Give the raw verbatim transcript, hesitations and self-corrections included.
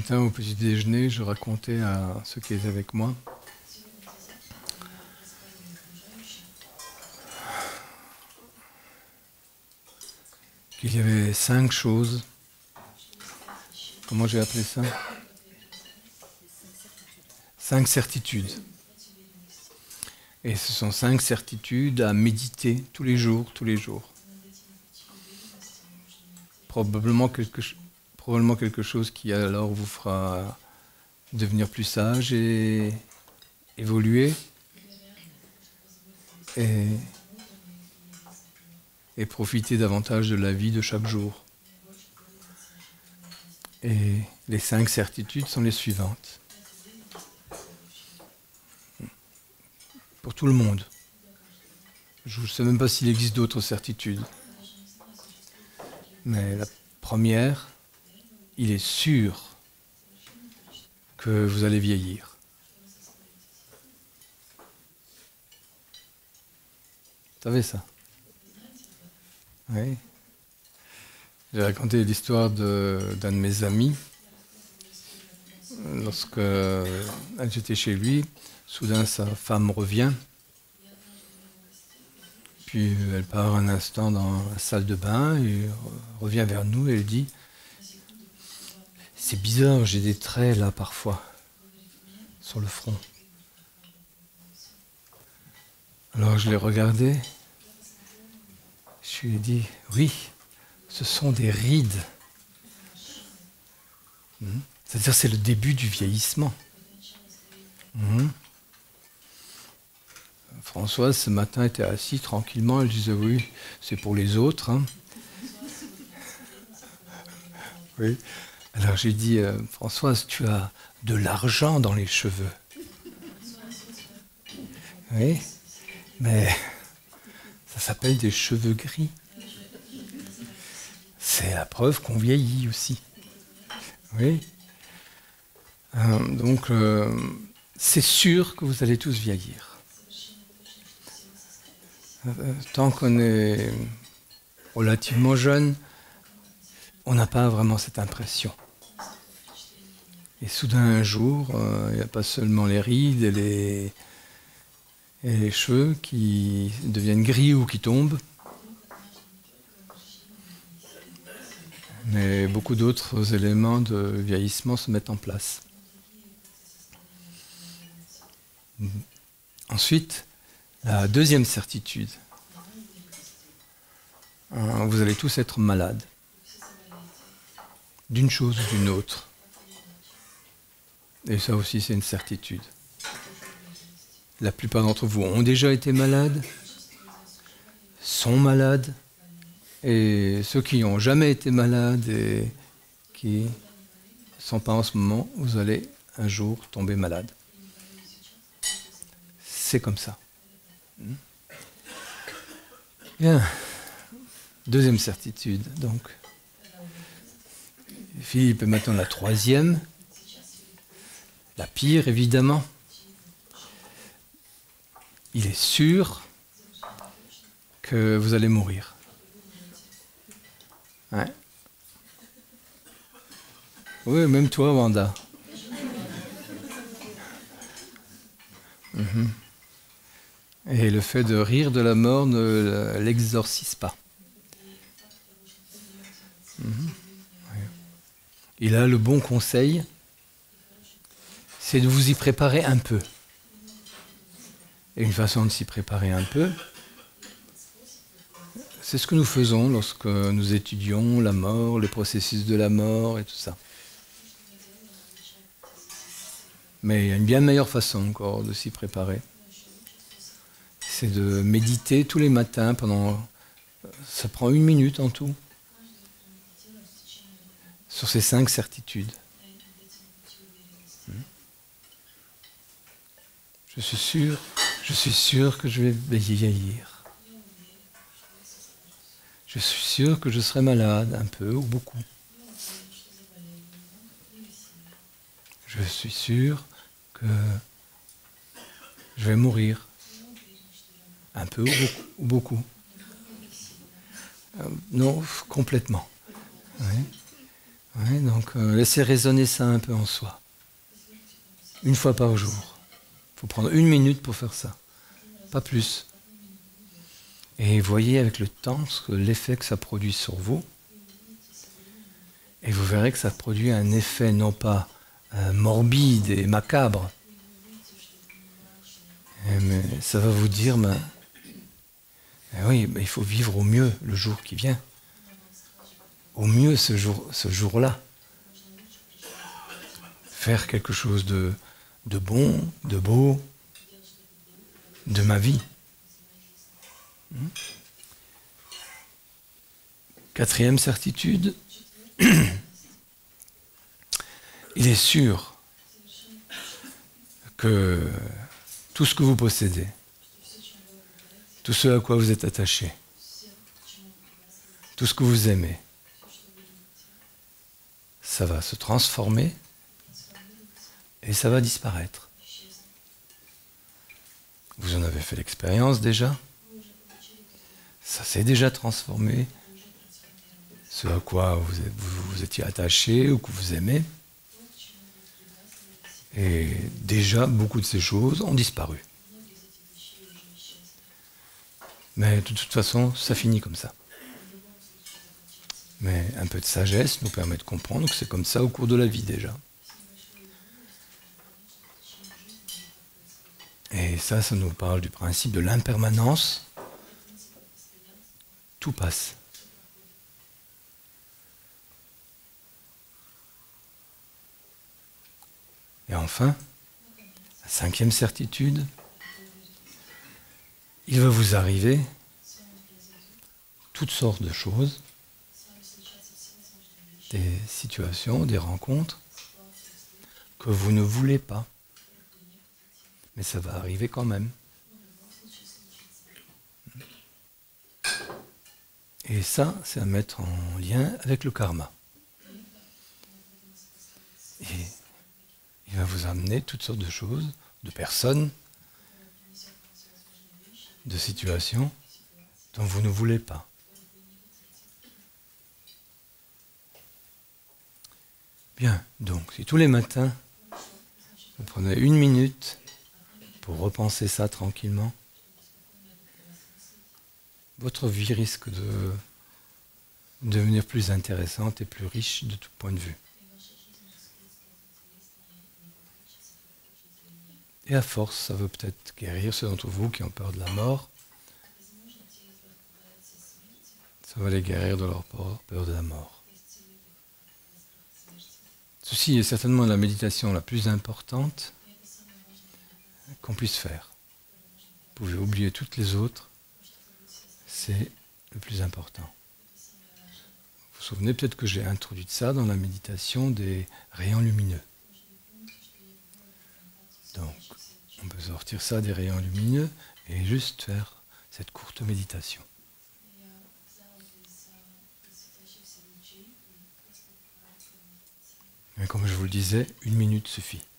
matin, au petit déjeuner, je racontais à ceux qui étaient avec moi qu'il y avait cinq choses. Comment j'ai appelé ça? Cinq certitudes. Et ce sont cinq certitudes à méditer tous les jours, tous les jours. Probablement quelque, probablement quelque chose qui alors vous fera devenir plus sage et évoluer et, et profiter davantage de la vie de chaque jour. Et les cinq certitudes sont les suivantes. Pour tout le monde. Je ne sais même pas s'il existe d'autres certitudes. Mais la première, il est sûr que vous allez vieillir. Vous savez ça? Oui. J'ai raconté l'histoire de, d'un de mes amis. Lorsque j'étais chez lui, soudain sa femme revient. Puis elle part un instant dans la salle de bain et revient vers nous et elle dit « C'est bizarre, j'ai des traits là parfois, sur le front. » Alors je l'ai regardé, je lui ai dit « Oui, ce sont des rides. Mmh. » C'est-à-dire c'est le début du vieillissement. Mmh. Françoise, ce matin, était assise tranquillement. Elle disait, oui, c'est pour les autres. Hein. Oui. Alors j'ai dit, euh, Françoise, tu as de l'argent dans les cheveux. Oui, mais ça s'appelle des cheveux gris. C'est la preuve qu'on vieillit aussi. Oui. Euh, donc, euh, c'est sûr que vous allez tous vieillir. Tant qu'on est relativement jeune, on n'a pas vraiment cette impression. Et soudain, un jour, euh, il n'y a pas seulement les rides et les, et les cheveux qui deviennent gris ou qui tombent, mais beaucoup d'autres éléments de vieillissement se mettent en place. Ensuite, la deuxième certitude, vous allez tous être malades, d'une chose ou d'une autre. Et ça aussi, c'est une certitude. La plupart d'entre vous ont déjà été malades, sont malades, et ceux qui n'ont jamais été malades et qui ne sont pas en ce moment, vous allez un jour tomber malade. C'est comme ça. Bien. Deuxième certitude, donc. Philippe est maintenant la troisième. La pire, évidemment. Il est sûr que vous allez mourir. Ouais. Oui, même toi, Wanda. Mm-hmm. Et le fait de rire de la mort ne l'exorcise pas. Mmh. Ouais. Et là, le bon conseil, c'est de vous y préparer un peu. Et une façon de s'y préparer un peu, c'est ce que nous faisons lorsque nous étudions la mort, le processus de la mort et tout ça. Mais il y a une bien meilleure façon encore de s'y préparer. C'est de méditer tous les matins pendant... Ça prend une minute en tout. Sur ces cinq certitudes. Je suis sûr, je suis sûr que je vais vieillir. Je suis sûr que je serai malade, un peu ou beaucoup. Je suis sûr que je vais mourir, un peu ou beaucoup. Euh, non, complètement. Oui. Ouais, donc euh, laissez résonner ça un peu en soi. Une fois par jour. Il faut prendre une minute pour faire ça. Pas plus. Et voyez avec le temps ce que l'effet que ça produit sur vous. Et vous verrez que ça produit un effet non pas euh, morbide et macabre, et, mais ça va vous dire, ben, eh oui, ben, il faut vivre au mieux le jour qui vient. Au mieux ce jour, ce jour-là. Faire quelque chose de, de bon, de beau, de ma vie. Hmm. Quatrième certitude, il est sûr que tout ce que vous possédez, tout ce à quoi vous êtes attaché, tout ce que vous aimez, ça va se transformer et ça va disparaître. Vous en avez fait l'expérience déjà. Ça s'est déjà transformé. Ce à quoi vous, vous, vous étiez attaché ou que vous aimez. Et déjà, beaucoup de ces choses ont disparu. Mais de toute façon, ça finit comme ça. Mais un peu de sagesse nous permet de comprendre que c'est comme ça au cours de la vie déjà. Et ça, ça nous parle du principe de l'impermanence. Tout passe. Et enfin, la cinquième certitude, il va vous arriver toutes sortes de choses, des situations, des rencontres que vous ne voulez pas. Mais ça va arriver quand même. Et ça, c'est à mettre en lien avec le karma. Et il va vous amener toutes sortes de choses, de personnes, de situations dont vous ne voulez pas. Bien, donc si tous les matins, vous prenez une minute pour repenser ça tranquillement, votre vie risque de devenir plus intéressante et plus riche de tout point de vue. Et à force, ça veut peut-être guérir ceux d'entre vous qui ont peur de la mort. Ça va les guérir de leur peur de la mort. Ceci est certainement la méditation la plus importante qu'on puisse faire. Vous pouvez oublier toutes les autres, c'est le plus important. Vous vous souvenez peut-être que j'ai introduit ça dans la méditation des rayons lumineux. Donc, on peut sortir ça des rayons lumineux et juste faire cette courte méditation. Mais comme je vous le disais, une minute suffit.